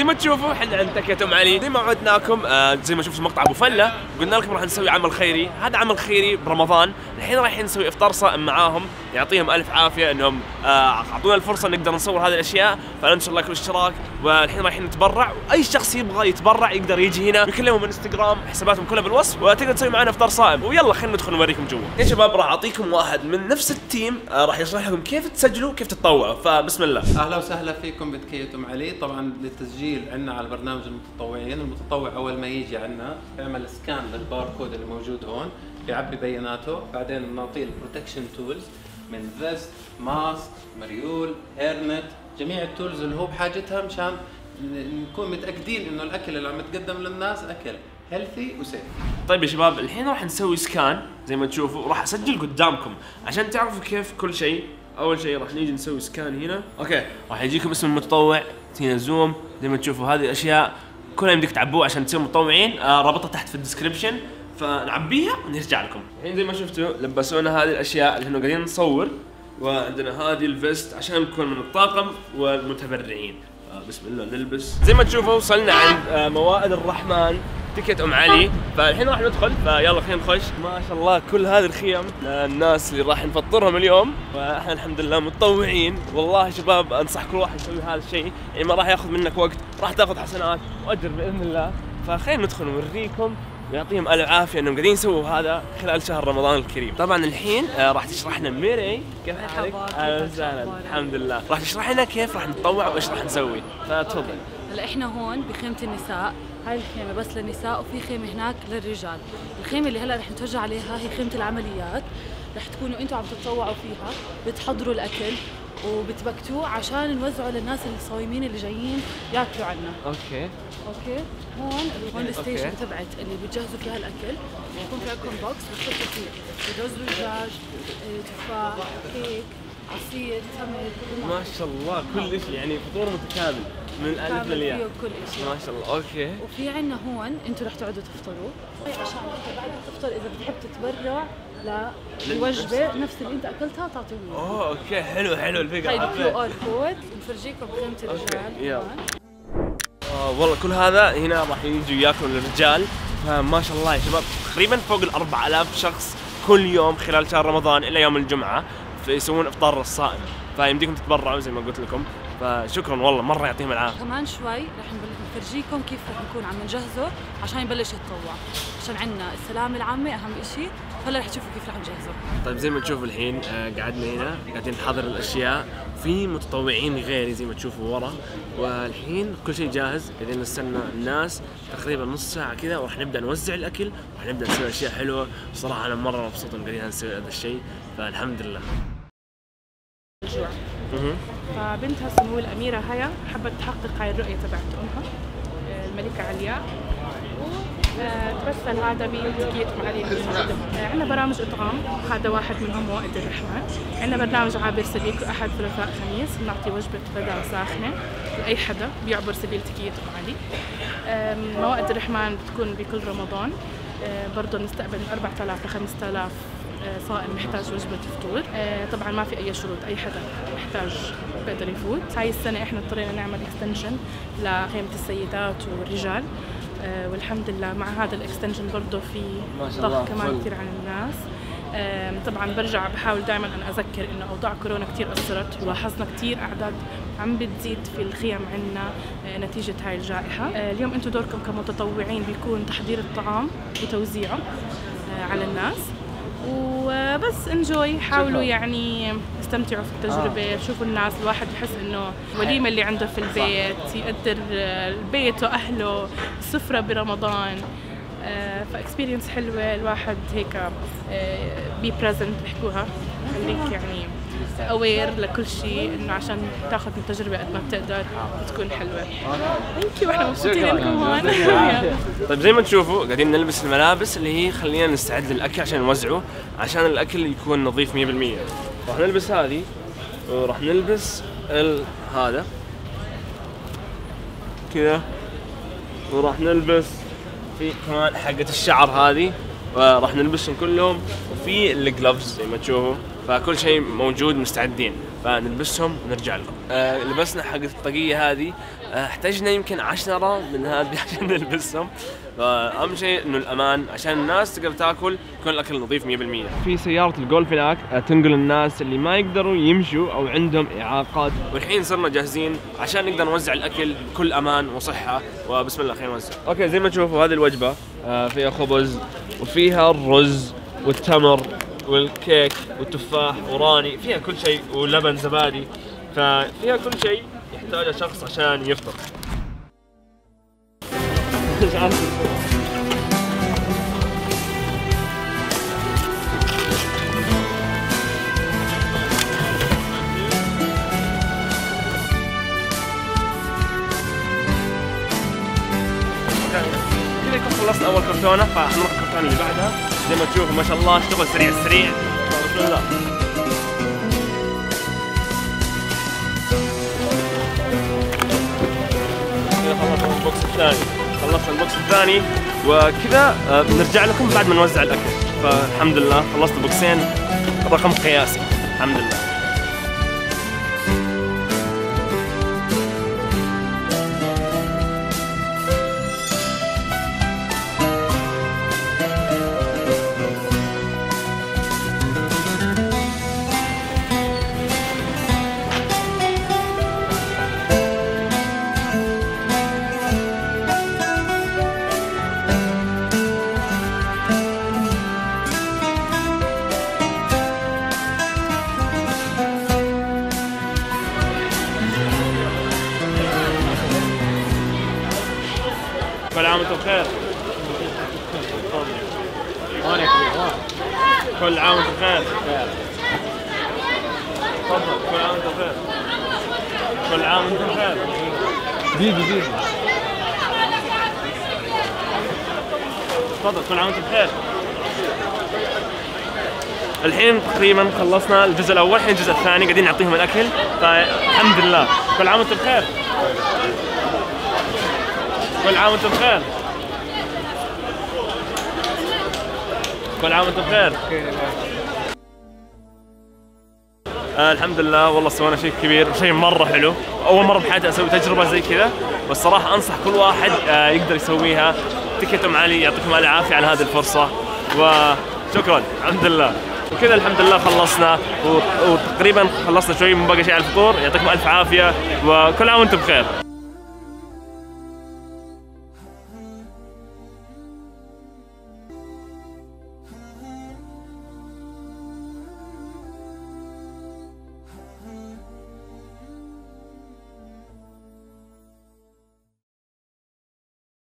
ما تشوفوا احنا عند تكية ام علي زي ما وعدناكم، زي ما شفتوا مقطع ابو فله قلنا لكم راح نسوي عمل خيري. هذا عمل خيري برمضان. الحين رايحين نسوي افطار صائم معاهم، يعطيهم الف عافيه انهم اعطونا الفرصه نقدر نصور هذه الاشياء، فننشر لايك والاشتراك. والحين رايحين نتبرع، واي شخص يبغى يتبرع يقدر يجي هنا ويكلمهم من انستغرام، حساباتهم كلها بالوصف، وتقدر تسوي معنا افطار صائم. ويلا خلينا ندخل نوريكم جوا. يا شباب راح اعطيكم واحد من نفس التيم راح يشرح لكم كيف تسجلوا كيف تتطوعوا، فبسم الله. اهلا وسهلا فيكم بتكية ام علي. طبعا للتسجيل عندنا على برنامج المتطوعين، المتطوع اول ما يجي عندنا بيعمل سكان للباركود اللي موجود هون، بيعبي بياناته، بعدين بنعطيه البروتكشن تولز من فيست، ماسك، مريول، هيرنت، جميع التولز اللي هو بحاجتها مشان نكون متاكدين انه الاكل اللي عم يتقدم للناس اكل هيلثي وسيف. طيب يا شباب الحين راح نسوي سكان زي ما تشوفوا، وراح اسجل قدامكم عشان تعرفوا كيف كل شيء. اول شيء راح نيجي نسوي سكان هنا، اوكي، راح يجيكم اسم المتطوع، تينا زوم، زي ما تشوفوا هذه الاشياء كلها يمديك تعبوها عشان تصيروا متطوعين، رابطها تحت في الديسكربشن، فنعبيها ونرجع لكم. الحين زي ما شفتوا لبسونا هذه الاشياء اللي احنا قاعدين نصور، وعندنا هذه الفيست عشان نكون من الطاقم والمتبرعين. بسم الله نلبس. زي ما تشوفوا وصلنا عند موائد الرحمن تكية ام علي، فالحين راح ندخل، فيلا خلينا نخش. ما شاء الله كل هذه الخيم للناس اللي راح نفطرهم اليوم، واحنا الحمد لله متطوعين. والله شباب انصح كل واحد يسوي هذا الشيء، يعني ما راح ياخذ منك وقت، راح تاخذ حسنات واجر باذن الله. فخلينا ندخل ونوريكم ويعطيهم الف عافيه انهم قاعدين يسووا هذا خلال شهر رمضان الكريم. طبعا الحين راح تشرح لنا ميري. كيف حالك؟ اهلا وسهلا. الحمد لله. راح تشرح لنا كيف راح نتطوع وايش راح نسوي، فتفضل. هلا احنا هون بخيمة النساء، هاي الخيمة بس للنساء، وفي خيمة هناك للرجال. الخيمة اللي هلا رح نتوجه عليها هي خيمة العمليات، رح تكونوا انتم عم تتطوعوا فيها، بتحضروا الاكل وبتبكتوه عشان نوزعه للناس الصايمين اللي جايين ياكلوا عنا. اوكي. هون الستيشن تبعت اللي بتجهزوا فيها الاكل، بيكون في عندكم بوكس بتحطوا فيه رز ودجاج، تفاح، كيك، عصير، تمر. ما شاء الله كل شيء، يعني فطور متكامل من الالف للياء. كل شيء ما شاء الله. اوكي. وفي عندنا هون انتم رح تقعدوا تفطروا، عشان انت بعد ما تفطر اذا بتحب تتبرع لوجبه نفس اللي انت اكلتها تعطيهم. اوكي حلو الفكره. هاي الكيو ار كود بنفرجيكم بخيمه الرجال. والله كل هذا هنا راح يجوا ياكلوا الرجال، فما شاء الله يا شباب تقريبا فوق ال 4000 شخص كل يوم خلال شهر رمضان الا يوم الجمعه فيسوون افطار الصائم، فيمديكم تتبرعوا زي ما قلت لكم، فشكرا والله مره يعطيهم العافيه. كمان شوي رح نفرجيكم كيف رح نكون عم نجهزه عشان يبلش يتطوع، عشان عندنا السلامه العامه اهم شيء، فهلا رح تشوفوا كيف رح نجهزه. طيب زي ما تشوفوا الحين قعدنا هنا قاعدين نحضر الاشياء، في متطوعين غيري زي ما تشوفوا ورا، والحين كل شيء جاهز، قاعدين نستنى الناس تقريبا نص ساعه كذا وراح نبدا نوزع الاكل، وراح نبدا نسوي اشياء حلوه. صراحه انا مره مبسوط ان قاعدين نسوي هذا الشيء، فالحمد لله. الجوع. فبنتها سمو الأميرة هيا حبت تحقق هاي الرؤية تبعت أمها الملكة علياء، وتمثل هذا بتكية ام علي. عندنا برامج إطعام، هذا واحد منهم موائد الرحمن. عندنا برنامج عابر سبيل كل أحد ثلاثاء خميس بنعطي وجبة غداء ساخنة لأي حدا بيعبر سبيل تكية ام علي. موائد الرحمن بتكون بكل رمضان، برضه نستقبل من 4000 ل 5000 صائم محتاج وجبة فطور. طبعا ما في أي شروط، أي حدا محتاج بيقدر يفوت. هاي السنة احنا اضطرينا نعمل اكستنشن لخيمة السيدات والرجال، والحمد لله مع هذا الاكستنشن برضه في ضغط كمان كثير عن الناس. طبعا برجع بحاول دائما أن أذكر إنه أوضاع كورونا كثير أثرت، ولاحظنا كثير أعداد عم بتزيد في الخيم عنا نتيجة هاي الجائحة. اليوم أنتم دوركم كمتطوعين بيكون تحضير الطعام وتوزيعه على الناس، وبس انجوي، حاولوا يعني استمتعوا في التجربة. شوفوا الناس، الواحد بحس انه وليمة اللي عنده في البيت، يقدر البيت واهله، السفرة برمضان، فاكسبيرينس حلوة. الواحد هيك بي بريزنت بحكوها، خليك يعني اوير لكل شيء، انه عشان تاخذ من التجربه قد ما بتقدر وتكون حلوه. ثانك يو، احنا مبسوطين انكم هون. طيب زي ما تشوفوا قاعدين نلبس الملابس اللي هي خلينا نستعد للاكل عشان نوزعه، عشان الاكل يكون نظيف 100%. راح نلبس هذه، وراح نلبس هذا كذا، وراح نلبس في كمان حقة الشعر هذه، وراح نلبسهم كلهم، وفي الجلوفز زي ما تشوفوا، فكل شيء موجود مستعدين. فنلبسهم ونرجع لكم. لبسنا حق الطاقية هذه، احتاجنا يمكن 10 من هذه عشان نلبسهم. فأهم شيء إنه الأمان عشان الناس تقدر تاكل، يكون الأكل نظيف 100%. في سيارة الجولف هناك تنقل الناس اللي ما يقدروا يمشوا أو عندهم إعاقات، والحين صرنا جاهزين عشان نقدر نوزع الأكل بكل أمان وصحة. وبسم الله خلينا نوزع. أوكي زي ما تشوفوا هذه الوجبة فيها خبز وفيها الرز والتمر والكيك والتفاح وراني، فيها كل شيء ولبن زبادي، ففيها كل شيء يحتاجه شخص عشان يفطر. كذا يكون خلصنا اول كرتونه، فنروح الكرتونه اللي بعدها. زي ما تشوفوا ما شاء الله اشتغل سريع سريع. بسم الله. خلصنا البوكس الثاني، خلصنا البوكس الثاني وكذا بنرجع لكم بعد ما نوزع الاكل. فالحمد لله خلصت بوكسين، رقم قياسي الحمد لله. كل عام وانتم بخير. كل عام وانتم بخير. تفضل. كل عام وانتم بخير. كل عام وانتم بخير. دقيقة. تفضل. كل عام وانتم بخير. الحين تقريبا خلصنا الجزء الاول، الحين الجزء الثاني قاعدين نعطيهم الاكل، فالحمد لله. كل عام وانتم بخير. كل عام وانتم بخير. كل عام وانتم بخير. الحمد لله والله سوينا شيء كبير وشيء مره حلو، اول مره بحياتي اسوي تجربه زي كذا، والصراحه انصح كل واحد يقدر يسويها. تكيتم علي، يعطيكم العافيه على هذه الفرصه وشكرا. الحمد لله. وكذا الحمد لله خلصنا وتقريبا خلصنا شوي، من باقي شيء على الفطور. يعطيكم الف عافيه وكل عام وانتم بخير.